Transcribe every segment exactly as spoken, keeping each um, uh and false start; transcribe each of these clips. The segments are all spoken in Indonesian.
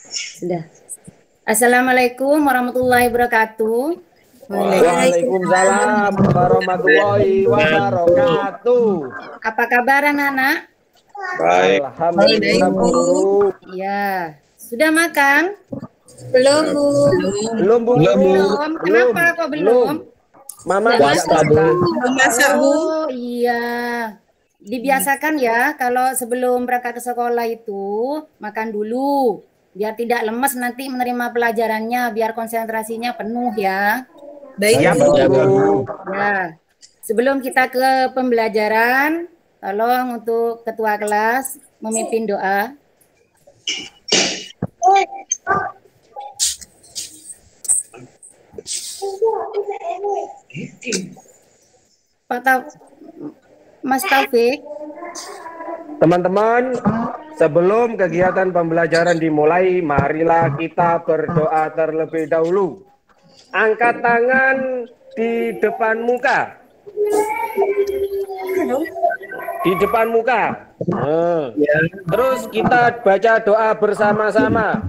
Sudah. Assalamualaikum warahmatullahi wabarakatuh. Waalaikumsalam warahmatullahi wabarakatuh. Apa kabar anak-anak? Baik. Alhamdulillah Bu Guru. Ya. Sudah makan? Belum, Bu. Belum Bu Guru. Belum. Kenapa kok belum? Mama masak, Bu. Belum masak, Bu. Oh iya. Dibiasakan ya kalau sebelum berangkat ke sekolah itu makan dulu. Biar tidak lemes nanti menerima pelajarannya, biar konsentrasinya penuh ya. Baik, ya, Bu Guru. Ya. Sebelum kita ke pembelajaran, tolong untuk ketua kelas memimpin doa. Pak Tauf, Mas Taufik. Teman-teman, sebelum kegiatan pembelajaran dimulai, marilah kita berdoa terlebih dahulu. Angkat tangan di depan muka. Di depan muka. Nah. Terus kita baca doa bersama-sama.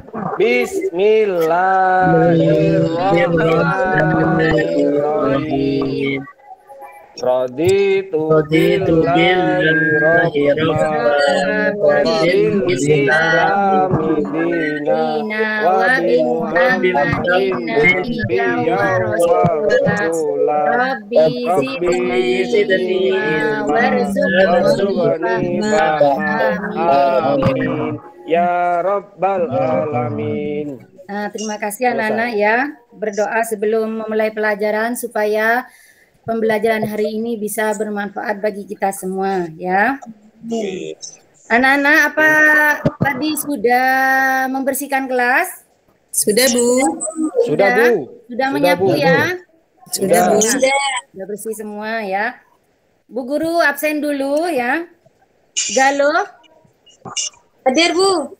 Bismillahirrahmanirrahim. Raditu billahi rabban wa bil islami dina wa bi muhammadin nabiyyan wa rasulah rabbi zidni warzuqni amin ya rabbal alamin. Nah, terima kasih anak-anak ya, berdoa sebelum memulai pelajaran supaya pembelajaran hari ini bisa bermanfaat bagi kita semua ya. Anak-anak apa tadi sudah membersihkan kelas? Sudah, Bu. Sudah, Bu. Sudah menyapu Bu. ya? Sudah, Bu. Sudah. Sudah bersih semua ya. Bu Guru absen dulu ya. Galuh. Hadir, Bu.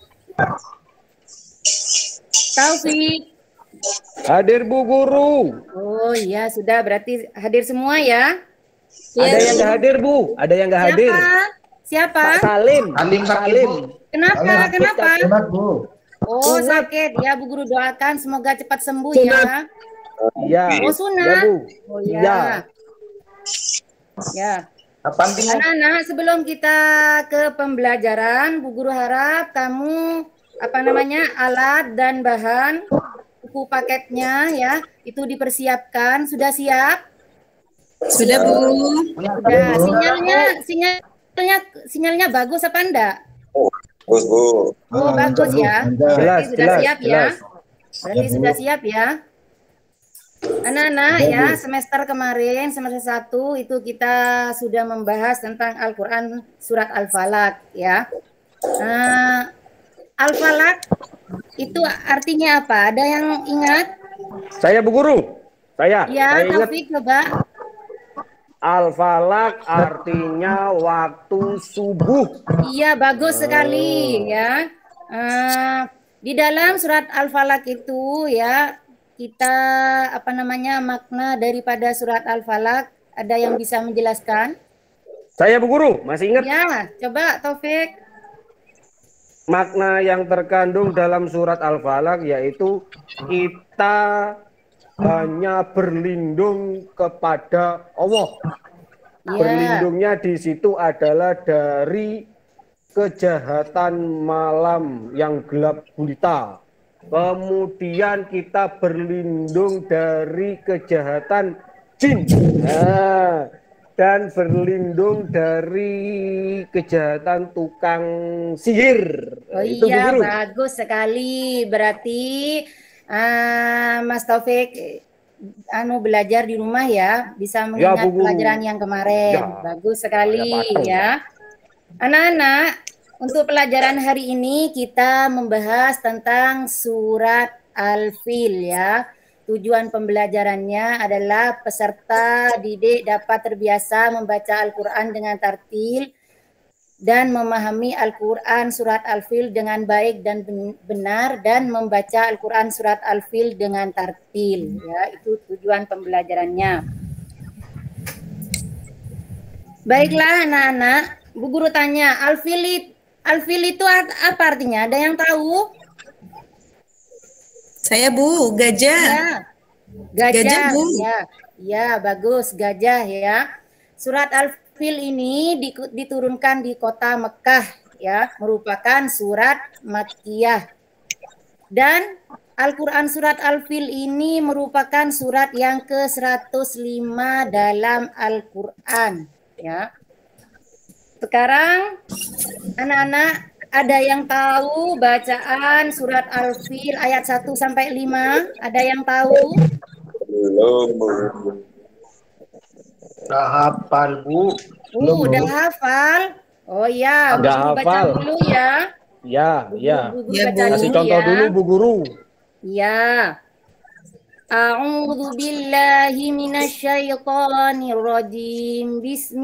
Taufik. Hadir Bu Guru. Oh iya sudah, berarti hadir semua ya. Ada yang nggak hadir Bu? Ada yang nggak hadir? Siapa? Pak Salim. Salim Salim. Kenapa? Kenapa? Hebat, Bu. Oh sakit ya, Bu Guru doakan semoga cepat sembuh ya. Iya. Oh sunat. Ya, Bu. Oh iya. Iya. Ya. Apa penting? Anak-anak sebelum kita ke pembelajaran, Bu Guru harap kamu apa namanya alat dan bahan buku paketnya ya itu dipersiapkan. Sudah siap? Sudah, Bu. Sudah. Sinyalnya sinyalnya sinyalnya bagus apa enggak? Bagus, Bu. Oh, bagus ya. Jelas, Berarti sudah jelas, siap ya. jelas. Berarti sudah siap ya. Anak-anak ya, semester kemarin semester satu itu kita sudah membahas tentang Al-Qur'an surat Al-Falaq ya. Nah, Al-Falaq itu artinya apa? Ada yang ingat? Saya Bu Guru. Saya. Ya, saya ingat. Taufik coba. Al-Falaq artinya waktu subuh. Iya, bagus sekali ya. Uh, di dalam surat Al-Falaq itu ya kita apa namanya makna daripada surat Al-Falaq, ada yang bisa menjelaskan? Saya Bu Guru, masih ingat? Ya, coba Taufik. Makna yang terkandung dalam surat Al-Falaq yaitu kita hanya berlindung kepada Allah. Ya. Berlindungnya di situ adalah dari kejahatan malam yang gelap gulita. Kemudian kita berlindung dari kejahatan jin. Nah, dan berlindung dari kejahatan tukang sihir. Oh Itu iya, Bu Guru. bagus sekali. Berarti uh, Mas Taufik anu belajar di rumah ya, bisa mengingat Ya, Bu Guru. pelajaran yang kemarin. Ya. Bagus sekali Saya ya. Anak-anak, untuk pelajaran hari ini kita membahas tentang surat Al-Fil ya. Tujuan pembelajarannya adalah peserta didik dapat terbiasa membaca Al-Quran dengan tartil dan memahami Al-Quran surat Al-Fil dengan baik dan benar dan membaca Al-Quran surat Al-Fil dengan tartil. Ya, itu tujuan pembelajarannya. Baiklah anak-anak, Bu Guru tanya, Al-Fil Al-Fil itu apa artinya? Ada yang tahu? Saya Bu, gajah. Ya. Gajah, Gajah, Bu. ya, ya bagus, gajah ya. Surat Al-Fil ini diturunkan di kota Mekah ya, merupakan surat Makkiyah. Dan Al-Quran surat Al-Fil ini merupakan surat yang ke seratus lima dalam Al-Quran ya. Sekarang anak-anak ada yang tahu bacaan surat Al-Fil ayat satu sampai lima? Ada yang tahu? Belum, Bu. Udah hafal, Bu. Uh, udah hafal? Oh ya, Udah Bu Guru baca hafal. dulu ya. Ya, ya. Bu Guru Ya, baca Bu. Kasih dulu contoh ya. dulu, Bu Guru. Ya. A'udzu billahi minasyaitonir rajim.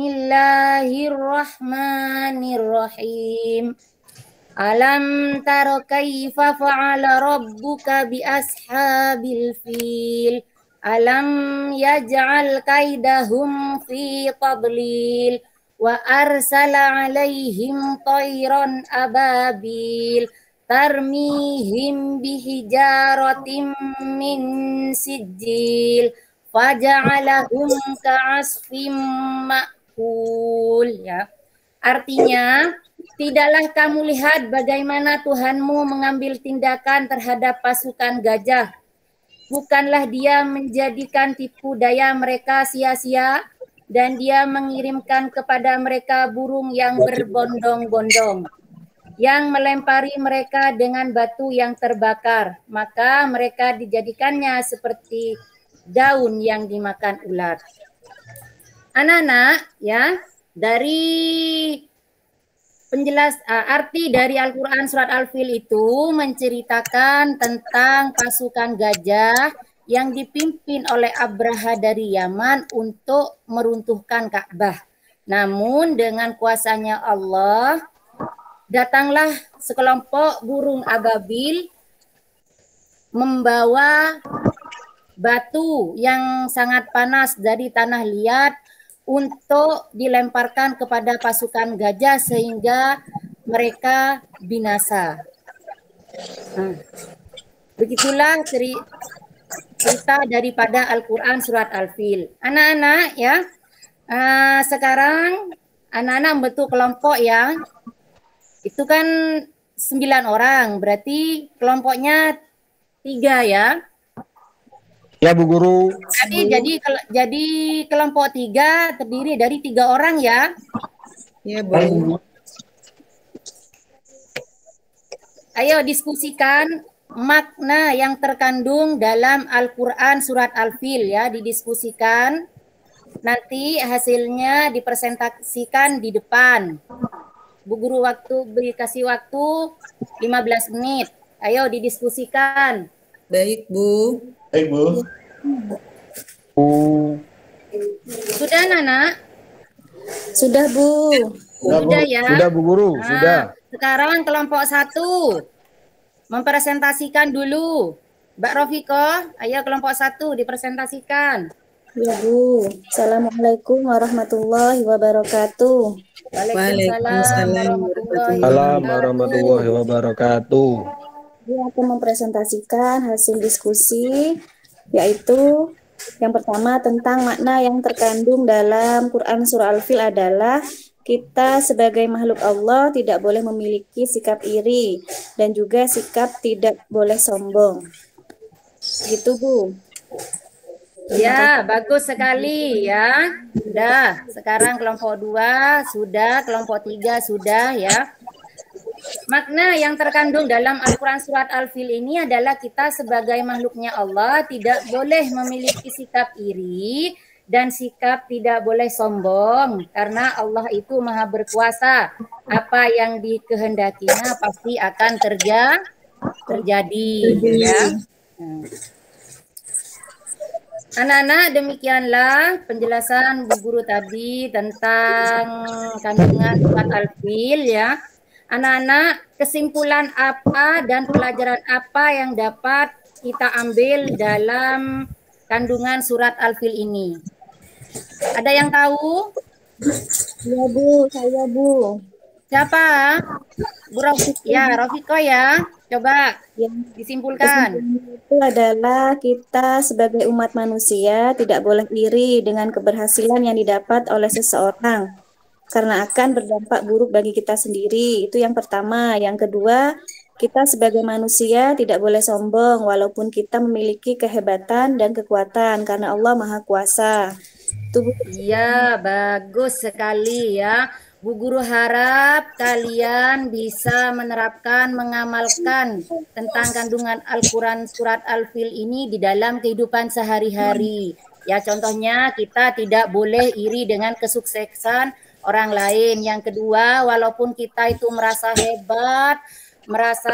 Bismillahirrahmanirrahim. Alam tara kaifa fa'ala rabbuka bi ashabil fil. Alam yaj'al kaidahum fi tadlil wa arsala alaihim tayran ababil tarmihim bihijaratim min sijil faja'alahum ka'asfim ma'kul ya. Artinya, tidaklah kamu lihat bagaimana Tuhanmu mengambil tindakan terhadap pasukan gajah. Bukanlah dia menjadikan tipu daya mereka sia-sia dan dia mengirimkan kepada mereka burung yang berbondong-bondong yang melempari mereka dengan batu yang terbakar. Maka mereka dijadikannya seperti daun yang dimakan ular. Anak-anak ya, dari penjelas uh, arti dari Al-Quran surat Al-Fil itu menceritakan tentang pasukan gajah yang dipimpin oleh Abraha dari Yaman untuk meruntuhkan Ka'bah. Namun dengan kuasanya Allah, datanglah sekelompok burung ababil membawa batu yang sangat panas dari tanah liat untuk dilemparkan kepada pasukan gajah sehingga mereka binasa. Nah, begitulah cerita daripada Al-Quran surat Al-Fil. Anak-anak ya, uh, sekarang anak-anak membentuk kelompok ya. Itu kan sembilan orang, berarti kelompoknya tiga ya. Ya, Bu Guru. Jadi, jadi jadi kelompok tiga terdiri dari tiga orang ya. Ya, Bu. Ayo diskusikan makna yang terkandung dalam Al-Quran surat Al-Fil ya, didiskusikan. Nanti hasilnya dipresentasikan di depan. Bu Guru waktu beri kasih waktu lima belas menit. Ayo didiskusikan. Baik, Bu. Baik, Bu. Bu. Sudah, Nana? Sudah, Bu. Sudah, Bu. Sudah ya. Sudah, Bu Guru. Nah, Sudah. sekarang kelompok satu mempresentasikan dulu. Mbak Rofiko, ayo kelompok satu dipresentasikan. Ya Bu, Assalamualaikum warahmatullahi wabarakatuh. Waalaikumsalam warahmatullahi Salam warahmatullahi wabarakatuh. Saya akan mempresentasikan hasil diskusi, yaitu yang pertama tentang makna yang terkandung dalam Quran Surah Al-Fil adalah kita sebagai makhluk Allah tidak boleh memiliki sikap iri dan juga sikap tidak boleh sombong. Gitu Bu. Ya, bagus sekali ya. Sudah, sekarang kelompok dua sudah, kelompok tiga sudah ya. Makna yang terkandung dalam Al-Quran surat Al-Fil ini adalah kita sebagai makhluknya Allah tidak boleh memiliki sikap iri dan sikap tidak boleh sombong karena Allah itu maha berkuasa. Apa yang dikehendakinya pasti akan terja terjadi ya. Hmm. Anak-anak, demikianlah penjelasan Bu Guru tadi tentang kandungan surat Al-Fil ya. Anak-anak, kesimpulan apa dan pelajaran apa yang dapat kita ambil dalam kandungan surat Al-Fil ini? Ada yang tahu? Ya Bu, saya Bu. Siapa? Bu Rofiko ya, Rofiko ya. Coba Yang disimpulkan. kesimpulannya itu adalah kita sebagai umat manusia tidak boleh iri dengan keberhasilan yang didapat oleh seseorang karena akan berdampak buruk bagi kita sendiri. Itu yang pertama. Yang kedua, kita sebagai manusia tidak boleh sombong walaupun kita memiliki kehebatan dan kekuatan karena Allah Maha Kuasa. Itu Bu. Iya, bagus sekali ya. Bu Guru harap kalian bisa menerapkan, mengamalkan tentang kandungan Al-Quran Surat Al-Fil ini di dalam kehidupan sehari-hari. Ya, contohnya kita tidak boleh iri dengan kesuksesan orang lain. Yang kedua, walaupun kita itu merasa hebat, merasa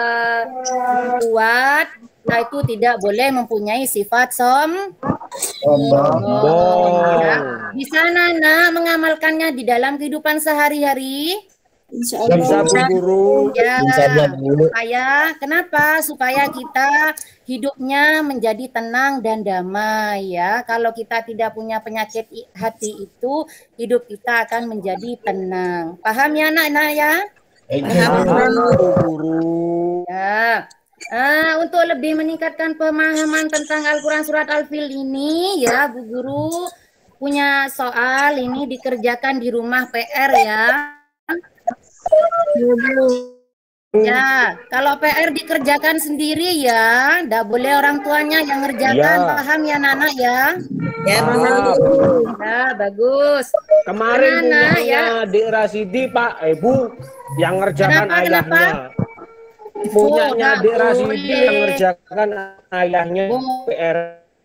kuat, kita itu tidak boleh mempunyai sifat som Sombong. ya. Bisa Nana mengamalkannya di dalam kehidupan sehari-hari? Insya Allah. Bisa Bu Guru. Ya, Insyaallah, Bu. supaya kenapa? Supaya kita hidupnya menjadi tenang dan damai ya. Kalau kita tidak punya penyakit i- hati itu, hidup kita akan menjadi tenang. Paham ya anak-anak ya? Paham Bu Guru. Ya. Ah, untuk lebih meningkatkan pemahaman tentang Al-Quran Surat Al-Fil ini ya Bu Guru punya soal ini dikerjakan di rumah P R ya. Ya, kalau P R dikerjakan sendiri ya, ndak boleh orang tuanya yang ngerjakan, Ya. paham ya Nana ya? Ya, Bu. Paham. Ya, bagus. Kemarin Nana, punyanya Dik Rasidi Pak, eh Bu, yang ngerjakan Kenapa, ayahnya. Punyanya nggak Dik Rasidi boleh. yang ngerjakan ayahnya Bu- P R.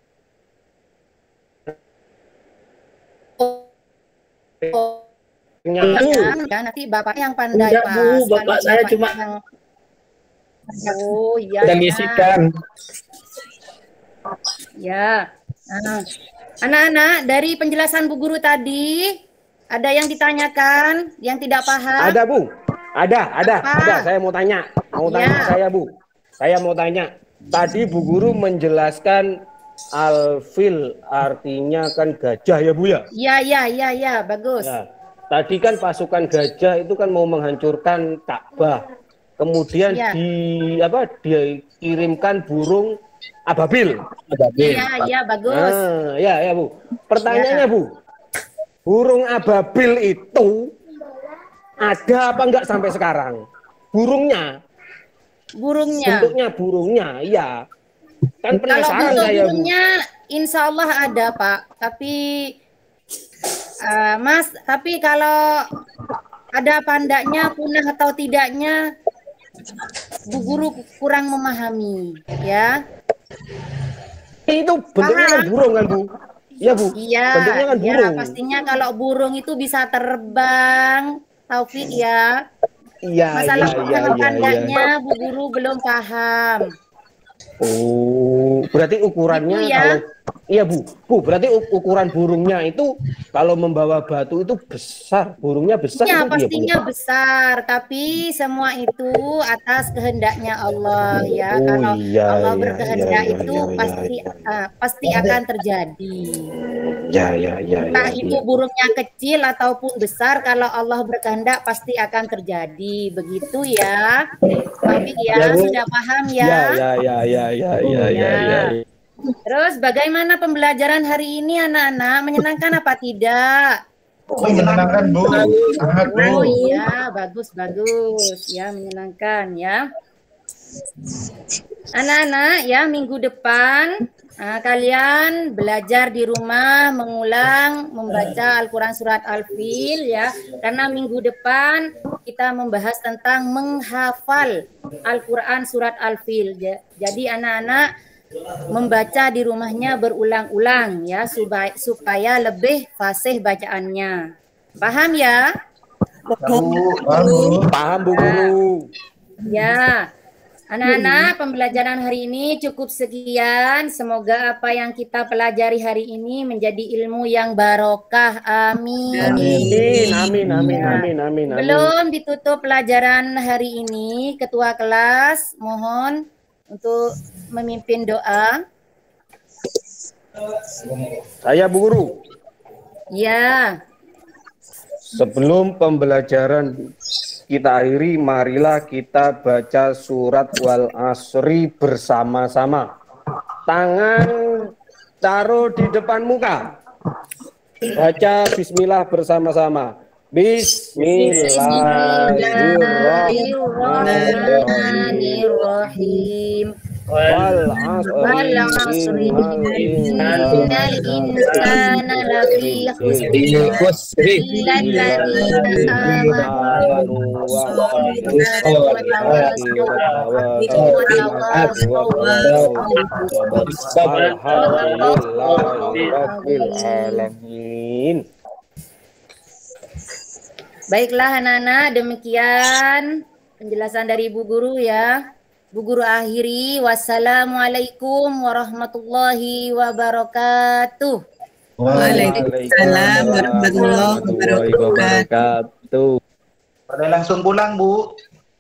Nya Bu. Ya, nanti bapak yang pandai Enggak, Pak. Bu. Bapak Kalau saya bapak cuma- yang... Oh iya. Dan ya. ngisikan. Ya. Nah, anak-anak dari penjelasan Bu Guru tadi ada yang ditanyakan, yang tidak paham? Ada Bu, ada, ada, Apa? ada. Saya mau tanya, mau Ya. tanya saya Bu. Saya mau tanya. Tadi Bu Guru menjelaskan Al-Fil artinya kan gajah ya Bu ya? Iya, iya, iya, iya, bagus. Ya. Tadi kan pasukan gajah itu kan mau menghancurkan Ka'bah. Kemudian Ya. di apa dia kirimkan burung ababil. Ababil. Iya, iya, bagus. Nah, ya ya Bu. Pertanyaannya Bu, burung ababil itu ada apa enggak sampai sekarang? Burungnya, Burungnya. bentuknya burungnya, iya. Kan Kalau penasaran bentuk saya Bu. burungnya, insya Allah ada Pak. Tapi, eh, Mas, tapi kalau ada pandanya punah atau tidaknya, Bu Guru kurang memahami, ya. Itu bentuknya kan Paham? burung kan Bu? Iya Bu. Iya, Bentuknya kan ya, burung. pastinya kalau burung itu bisa terbang, Taufik ya. Iya, Masalah iya, iya, punah iya, iya. pandanya, Bu Guru belum paham. Oh, berarti ukurannya Gitu ya. kalau iya Bu, Bu, berarti u- ukuran burungnya itu kalau membawa batu itu besar, burungnya besar Ya, itu dia pastinya punya. besar, tapi semua itu atas kehendaknya Allah ya. Oh, Kalau iya, Allah iya, berkehendak iya, itu iya, iya, pasti iya. ah, pasti akan terjadi. Ya, ya, ya, ya, Entah itu ya. burungnya kecil ataupun besar, kalau Allah berkehendak pasti akan terjadi. Begitu ya. Taufik ya, Ya, Bu. sudah paham Ya, ya. ya, ya, ya, ya, ya, ya, ya. Terus bagaimana pembelajaran hari ini anak-anak? Menyenangkan apa tidak? Menyenangkan, Bu. Sangat, Oh Bu. iya, bagus bagus ya, menyenangkan ya. Anak-anak ya, minggu depan ah, kalian belajar di rumah mengulang membaca Al-Quran Surat Al-Fil ya. Karena minggu depan kita membahas tentang menghafal Al-Quran Surat Al-Fil. Ja- Jadi anak-anak membaca di rumahnya berulang-ulang ya supaya supaya lebih fasih bacaannya. Paham ya? Paham, Bu. Paham Bu Guru. Ya. Anak-anak, pembelajaran hari ini cukup sekian. Semoga apa yang kita pelajari hari ini menjadi ilmu yang barokah. Amin. Amin, amin, amin, amin, amin, amin. Belum ditutup pelajaran hari ini, Ketua kelas mohon untuk memimpin doa. Saya Bu Guru. Ya, Sebelum pembelajaran kita akhiri, marilah kita baca surat Wal Asri bersama-sama. Tangan taruh di depan muka. Baca bismillah bersama-sama. Bismillahirrahmanirrahim. Wal asri innal insana lafi khusr illa alladziina aamanu wa alamin. Baiklah anak-anak, demikian penjelasan dari Ibu Guru ya. Bu Guru akhiri, wassalamualaikum warahmatullahi wabarakatuh. Waalaikumsalam warahmatullahi wabarakatuh. Pada langsung pulang, Bu.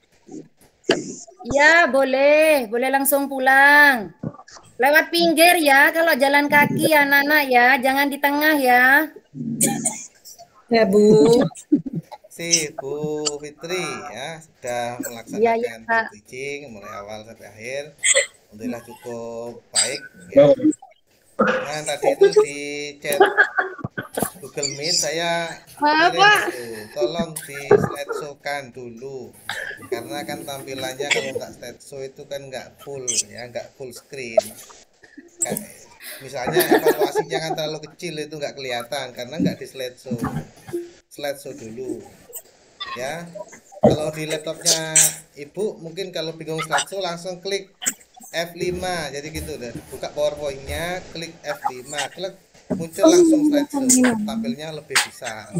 Ya, boleh. Boleh langsung pulang. Lewat pinggir ya, kalau jalan kaki anak-anak ya. Jangan di tengah ya. Ya, Bu. Si Bu Fitri ya sudah melaksanakan ya, ya, teaching mulai awal sampai akhir. Alhamdulillah cukup baik ya. Nah, tadi itu di chat Google Meet saya kirim itu, tolong di slideshow-kan dulu karena kan tampilannya kalau nggak slideshow itu kan nggak full ya, nggak full screen kan, misalnya evaluasinya kan terlalu kecil itu nggak kelihatan karena nggak di slideshow slideshow dulu ya. Kalau di laptopnya Ibu mungkin kalau bingung slideshow langsung klik F lima, jadi gitu deh, buka PowerPoint-nya, klik F lima, klik muncul langsung slideshow, tampilnya lebih besar.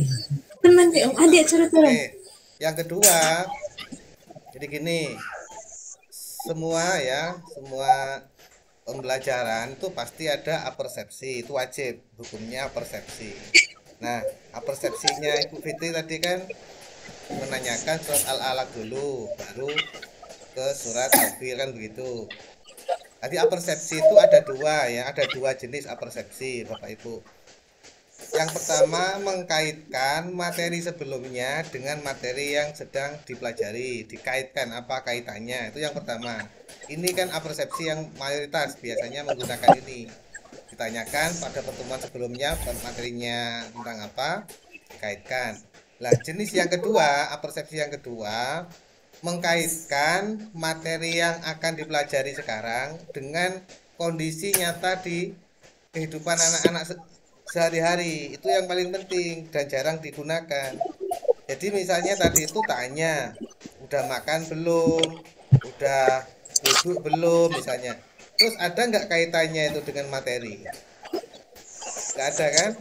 Oke, yang kedua, jadi gini, semua ya, semua pembelajaran itu pasti ada apersepsi, itu wajib, hukumnya apersepsi. Nah, apersepsinya Ibu Fitri tadi kan menanyakan surat Al-Alaq dulu, baru ke surat Al-Fil kan begitu. Tadi apersepsi itu ada dua ya, ada dua jenis apersepsi Bapak Ibu. Yang pertama mengkaitkan materi sebelumnya dengan materi yang sedang dipelajari, dikaitkan apa kaitannya, itu yang pertama. Ini kan apersepsi yang mayoritas biasanya menggunakan ini. Ditanyakan pada pertemuan sebelumnya materinya tentang apa, dikaitkan. Nah, jenis yang kedua, apersepsi yang kedua mengkaitkan materi yang akan dipelajari sekarang dengan kondisi nyata di kehidupan anak-anak sehari-hari. Itu yang paling penting dan jarang digunakan. Jadi misalnya tadi itu tanya, udah makan belum, udah duduk belum misalnya. Terus ada nggak kaitannya itu dengan materi? Nggak ada kan?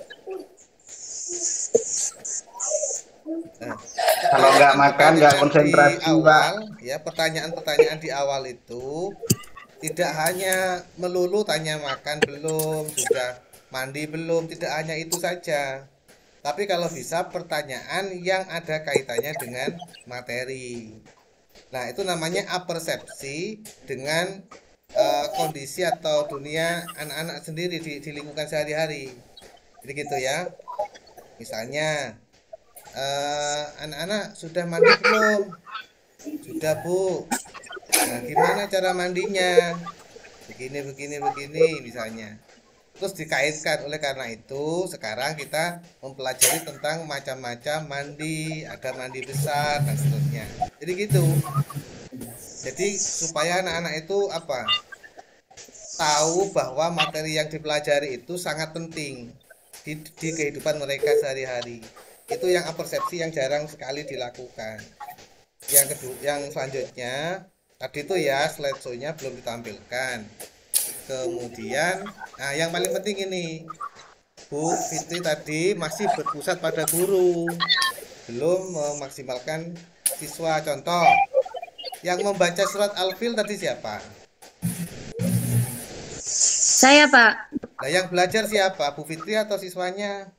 Nah, kalau nggak makan nggak konsentrasi, di awal, ya pertanyaan-pertanyaan di awal itu tidak hanya melulu tanya makan belum, sudah mandi belum, tidak hanya itu saja. Tapi kalau bisa pertanyaan yang ada kaitannya dengan materi. Nah, itu namanya apersepsi dengan uh, kondisi atau dunia anak-anak sendiri di, di lingkungan sehari-hari. Jadi gitu ya. Misalnya anak-anak uh, sudah mandi belum? Sudah, Bu. Nah, gimana cara mandinya? Begini, begini, begini misalnya. Terus dikaitkan, oleh karena itu sekarang kita mempelajari tentang macam-macam mandi, ada mandi besar dan seterusnya. Jadi gitu. Jadi supaya anak-anak itu apa? Tahu bahwa materi yang dipelajari itu sangat penting di, di kehidupan mereka sehari-hari. Itu yang apersepsi yang jarang sekali dilakukan. Yang kedua, yang selanjutnya tadi itu ya slideshow-nya belum ditampilkan. Kemudian, nah yang paling penting ini, Bu Fitri tadi masih berpusat pada guru, belum memaksimalkan siswa. Contoh, yang membaca surat Al-Fil tadi siapa? Saya, Pak. Nah, yang belajar siapa? Bu Fitri atau siswanya?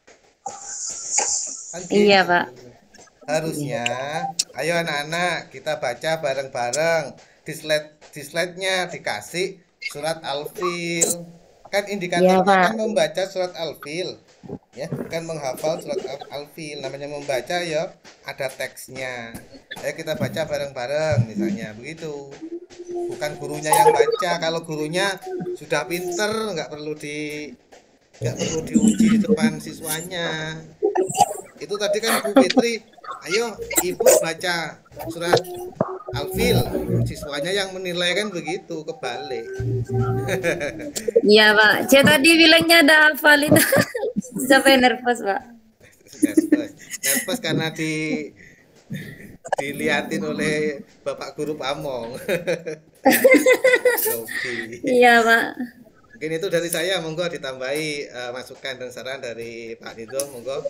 Kan iya, gitu. Pak. Harusnya, ayo anak-anak kita baca bareng-bareng. Di slide di slide-nya dikasih surat Al-Fil. Kan indikatornya ya, kan membaca surat Al-Fil. Ya, bukan menghafal surat Al-Fil. Namanya membaca ya ada teksnya. Ayo kita baca bareng-bareng misalnya begitu. Bukan gurunya yang baca. Kalau gurunya sudah pinter, nggak perlu di nggak perlu diuji di depan siswanya. Itu tadi kan Bu Fitri, ayo ibu baca surat Al-Fil, siswanya yang menilai kan begitu, kebalik. Iya Pak, saya tadi bilangnya ada hafal itu. Sampai nervous Pak. Nervous, nervous karena di dilihatin oleh Bapak Guru Pamong. Iya Pak. Mungkin itu dari saya, monggo ditambahi uh, masukan dan saran dari Pak Nido, monggo.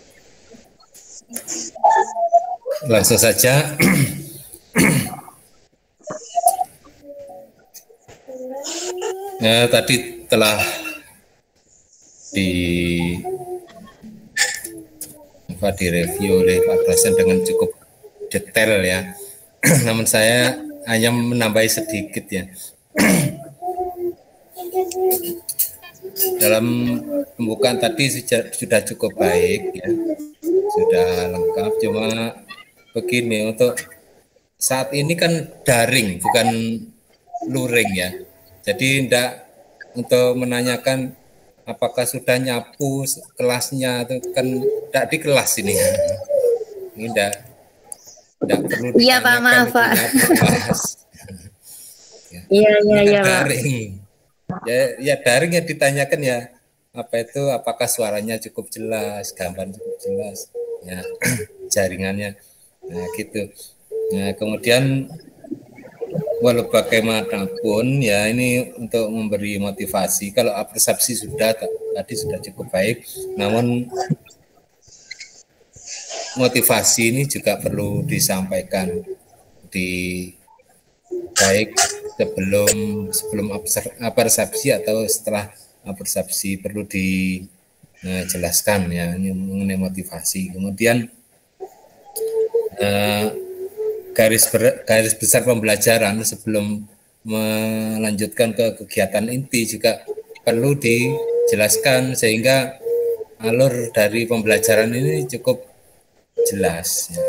Langsung saja. Nah, tadi telah di apa direview oleh Pak dosen dengan cukup detail ya. Namun saya hanya menambahi sedikit ya. Dalam pembukaan tadi sudah, sudah cukup baik ya, sudah lengkap. Cuma begini, untuk saat ini kan daring bukan luring ya. Jadi tidak untuk menanyakan apakah sudah nyapu kelasnya atau kan tidak di kelas ini. Ini tidak tidak perlu ditanyakan. Iya Pak, maaf Pak. Ya. Iya iya iya Pak. Daring. Ya, ya daring ya ditanyakan ya apa itu, apakah suaranya cukup jelas, gambar cukup jelas, ya jaringannya, nah gitu. Nah kemudian walau bagaimanapun ya ini untuk memberi motivasi. Kalau persepsi sudah tadi sudah cukup baik, namun motivasi ini juga perlu disampaikan di baik sebelum sebelum persepsi atau setelah persepsi perlu dijelaskan ya ini mengenai motivasi. Kemudian eh, garis ber, garis besar pembelajaran sebelum melanjutkan ke kegiatan inti juga perlu dijelaskan sehingga alur dari pembelajaran ini cukup jelas. Ya.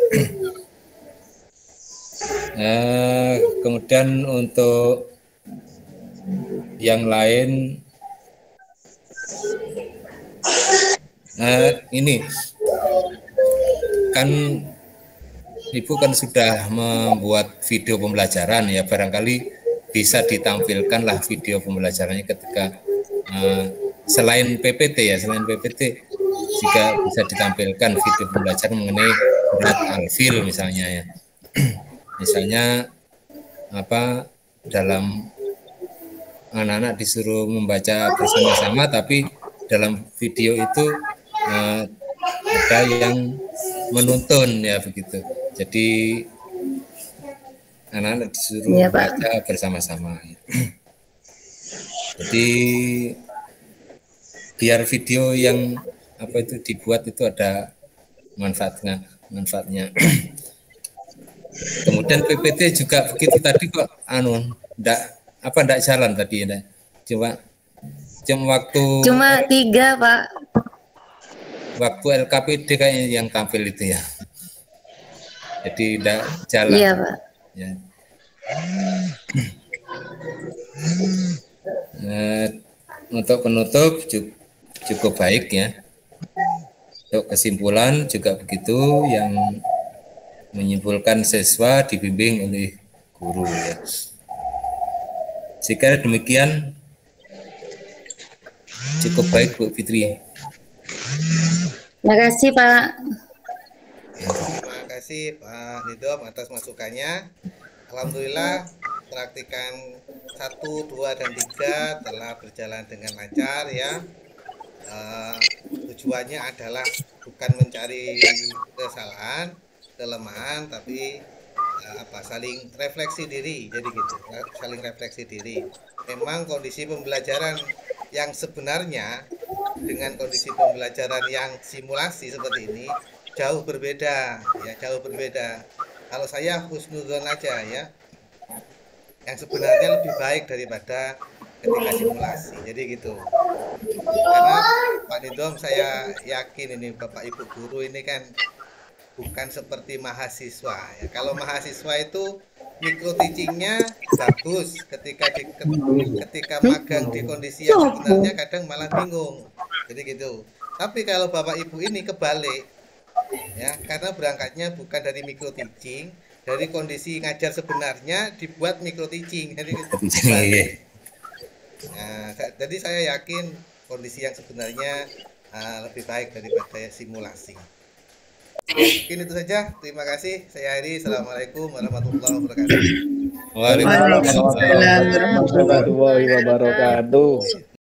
Nah, kemudian untuk yang lain, nah ini kan Ibu kan sudah membuat video pembelajaran ya, barangkali bisa ditampilkanlah video pembelajarannya ketika uh, selain P P T ya, selain P P T juga bisa ditampilkan video pembelajaran mengenai surat Al-Fil misalnya ya. Misalnya apa dalam anak-anak disuruh membaca bersama-sama, tapi dalam video itu eh, ada yang menuntun ya begitu. Jadi anak-anak disuruh ya, membaca bersama-sama. Jadi biar video yang apa itu dibuat itu ada manfaatnya, manfaatnya. Kemudian P P T juga begitu tadi kok anu ndak apa ndak jalan tadi ya. Cuma cuma waktu cuma tiga Pak. Waktu L K P D kayaknya yang tampil itu ya. Jadi ndak jalan. Iya Pak. Ya. Nah, untuk penutup cukup baik ya. Untuk kesimpulan juga begitu, yang menyimpulkan siswa dibimbing oleh guru ya. Jika demikian cukup baik Bu Fitri. Terima kasih Pak. Terima kasih Pak Nidom atas masukannya. Alhamdulillah praktikan satu, dua, dan tiga telah berjalan dengan lancar ya. Uh, tujuannya adalah bukan mencari kesalahan, kelemahan, tapi uh, apa saling refleksi diri, jadi gitu, saling refleksi diri. Memang kondisi pembelajaran yang sebenarnya dengan kondisi pembelajaran yang simulasi seperti ini jauh berbeda, ya jauh berbeda. Kalau saya husnuzon aja ya, yang sebenarnya lebih baik daripada ketika simulasi. Jadi gitu. Karena Pak Nidom, saya yakin ini Bapak Ibu guru ini kan bukan seperti mahasiswa ya. Kalau mahasiswa itu micro teachingnya bagus, ketika di, ketika magang di kondisi yang sebenarnya kadang malah bingung. Jadi gitu. Tapi kalau Bapak Ibu ini kebalik ya, karena berangkatnya bukan dari micro teaching, dari kondisi ngajar sebenarnya dibuat micro teaching. Jadi kebalik. Nah, jadi saya yakin kondisi yang sebenarnya uh, lebih baik daripada simulasi. Mungkin itu saja. Terima kasih. Saya Heri. Assalamualaikum warahmatullahi wabarakatuh. Waalaikumsalam warahmatullahi wabarakatuh.